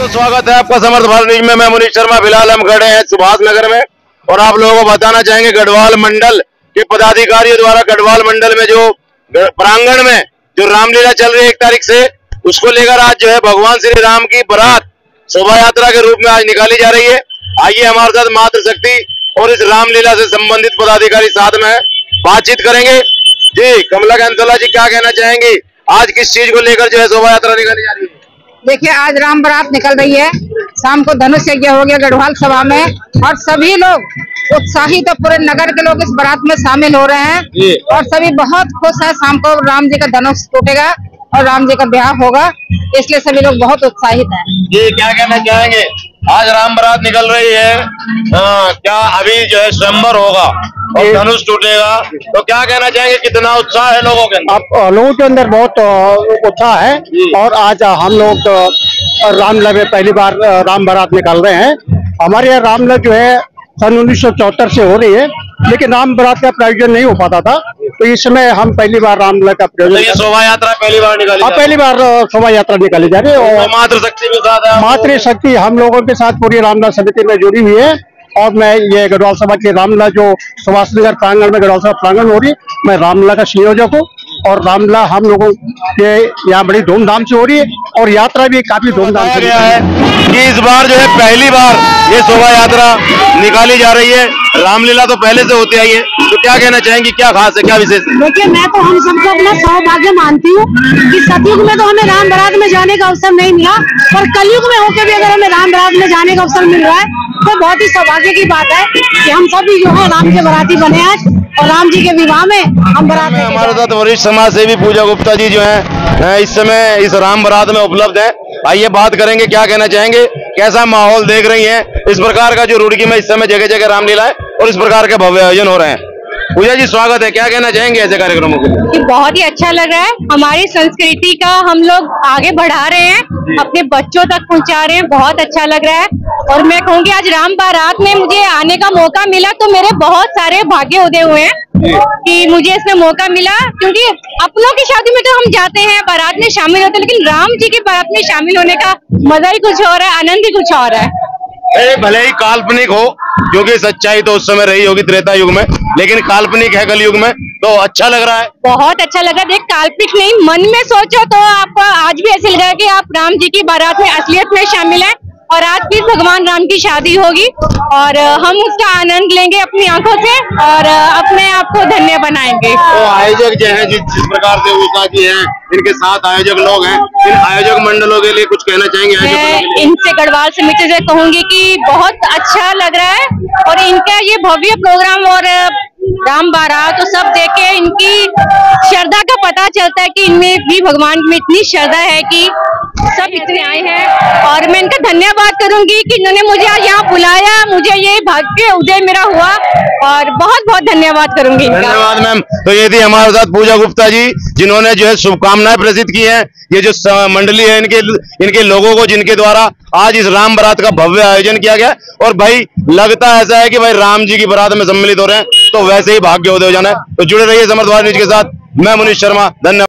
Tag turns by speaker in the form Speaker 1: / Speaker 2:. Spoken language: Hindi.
Speaker 1: तो स्वागत है आपका समर्थ भारत न्यूज में। मैं मुनीश शर्मा। फिलहाल हम खड़े हैं सुभाष नगर में और आप लोगों को बताना चाहेंगे गढ़वाल मंडल के पदाधिकारियों द्वारा गढ़वाल मंडल में जो प्रांगण में जो रामलीला चल रही है 1 तारीख से, उसको लेकर आज जो है भगवान श्री राम की बारात शोभा यात्रा के रूप में आज निकाली जा रही है। आइए हमारे साथ मातृशक्ति और इस रामलीला से संबंधित पदाधिकारी साथ में बातचीत करेंगे। जी कमला कैंसोला जी, क्या कहना चाहेंगे आज किस चीज को लेकर जो है शोभा यात्रा निकाली जा रही है?
Speaker 2: देखिए, आज राम बारात निकल रही है। शाम को धनुष यज्ञ हो गया गढ़वाल सभा में और सभी लोग उत्साहित और पूरे नगर के लोग इस बारात में शामिल हो रहे हैं और सभी बहुत खुश है। शाम को राम जी का धनुष टूटेगा और राम जी का ब्याह होगा, इसलिए सभी लोग बहुत उत्साहित हैं।
Speaker 1: जी क्या कहना चाहेंगे, आज राम बारात निकल रही है, क्या अभी जो है स्वयंवर होगा और धनुष टूटेगा, तो क्या कहना चाहेंगे, कितना उत्साह है लोगों के अंदर?
Speaker 3: लोगों के अंदर बहुत उत्साह है और आज हम लोग रामलीला में पहली बार राम बारात निकाल रहे हैं। हमारे यहाँ रामलीला जो है सन 1974 से हो रही है, लेकिन राम बारात का प्रायोजन नहीं हो पाता था, तो इस समय हम पहली बार रामलीला का प्रायोजन।
Speaker 1: शोभा यात्रा पहली बार निकाली?
Speaker 3: पहली बार शोभा यात्रा निकाली जा रही है और
Speaker 1: मातृशक्ति के साथ
Speaker 3: मातृशक्ति हम लोगों के साथ पूरी रामलीला समिति में जुड़ी हुई है। और मैं ये गढ़वाल सभा की रामलीला जो सुभाष नगर प्रांगण में गढ़वाल सभा प्रांगण हो रही है, मैं रामलीला का संयोजक हूँ और रामलीला हम लोगों के यहाँ बड़ी धूमधाम से हो रही है और यात्रा भी काफी धूमधाम से
Speaker 1: गया है कि इस बार जो है पहली बार ये शोभा यात्रा निकाली जा रही है। रामलीला तो पहले से होती आई है, तो क्या कहना चाहेंगे, क्या खास है, क्या विशेष है?
Speaker 4: देखिए, मैं तो हम सबको अपना सौभाग्य मानती हूँ कि सतयुग में तो हमें राम बारात में जाने का अवसर नहीं मिला, पर कलयुग में होकर भी अगर हमें राम बारात में जाने का अवसर मिल रहा है तो बहुत ही सौभाग्य की बात है कि हम सभी जो है राम के बाराती बने हैं और राम जी के विवाह में हम बारात।
Speaker 1: हमारे साथ वरिष्ठ समाज सेवी पूजा गुप्ता जी जो है इस समय इस राम बारात में उपलब्ध है। आइए बात करेंगे, क्या कहना चाहेंगे, कैसा माहौल देख रही हैं? इस प्रकार का जो रुड़की में इस समय जगह जगह रामलीला है और इस प्रकार के भव्य आयोजन हो रहे हैं। पूजा जी स्वागत है, क्या कहना चाहेंगे ऐसे कार्यक्रमों के लिए?
Speaker 4: बहुत ही अच्छा लग रहा है, हमारी संस्कृति का हम लोग आगे बढ़ा रहे हैं, अपने बच्चों तक पहुंचा रहे हैं, बहुत अच्छा लग रहा है। और मैं कहूँगी आज राम बारात में मुझे आने का मौका मिला तो मेरे बहुत सारे भाग्य उदय हुए हैं कि मुझे इसमें मौका मिला, क्योंकि अपनों की शादी में तो हम जाते हैं, बारात में शामिल होते हैं, लेकिन राम जी की बारात में शामिल होने का मजा ही कुछ और है, आनंद ही कुछ और है।
Speaker 1: भले ही काल्पनिक हो, क्योंकि सच्चाई तो उस समय रही होगी त्रेता युग में, लेकिन काल्पनिक है कलयुग में, तो अच्छा लग रहा है।
Speaker 4: बहुत अच्छा लग रहा है। देख, काल्पनिक नहीं, मन में सोचो तो आपको आज भी ऐसे लग रहा है कि आप राम जी की बारात में असलियत में शामिल हैं और आज भी भगवान राम की शादी होगी और हम उसका आनंद लेंगे अपनी आंखों से और अपने आप को धन्य बनाएंगे।
Speaker 1: तो आयोजक जो है जिस प्रकार से उषा जी हैं, इनके साथ आयोजक लोग हैं, इन आयोजक मंडलों के लिए कुछ कहना चाहेंगे?
Speaker 4: मैं इनसे गढ़वाल समिति से कहूंगी कि बहुत अच्छा लग रहा है और इनका ये भव्य प्रोग्राम और राम बारात तो सब देख के इनकी श्रद्धा का पता चलता है कि इनमें भी भगवान में इतनी श्रद्धा है कि सब इतने आए हैं और मैं इनका धन्यवाद करूंगी कि इन्होंने मुझे आज यहाँ बुलाया, मुझे ये भाग्य उदय मेरा हुआ और बहुत बहुत धन्यवाद करूंगी इनका।
Speaker 1: धन्यवाद मैम। तो ये थी हमारे साथ पूजा गुप्ता जी, जिन्होंने जो है शुभकामनाएं प्रेषित की हैं। ये जो मंडली है इनके लोगों को, जिनके द्वारा आज इस राम बारात का भव्य आयोजन किया गया और भाई लगता ऐसा है कि भाई राम जी की बारात में सम्मिलित हो रहे हैं, तो वैसे ही भाग्य उदय हो जाना है। तो जुड़े रहिए समर्थ भारत न्यूज के साथ। मैं मुनीश शर्मा, धन्यवाद।